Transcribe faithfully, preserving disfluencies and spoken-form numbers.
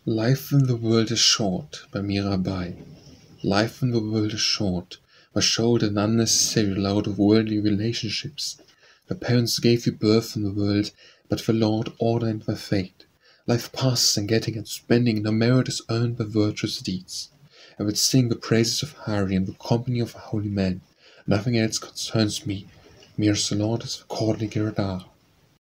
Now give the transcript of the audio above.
Life in the world is short, by Mirabai. Life in the world is short, by showed an unnecessary load of worldly relationships. The parents gave you birth in the world, but the Lord ordained by fate. Life passes in getting and spending, no merit is earned by virtuous deeds. I would sing the praises of Hari in the company of a holy man. Nothing else concerns me. Mira's Lord is the courtly Giridhara.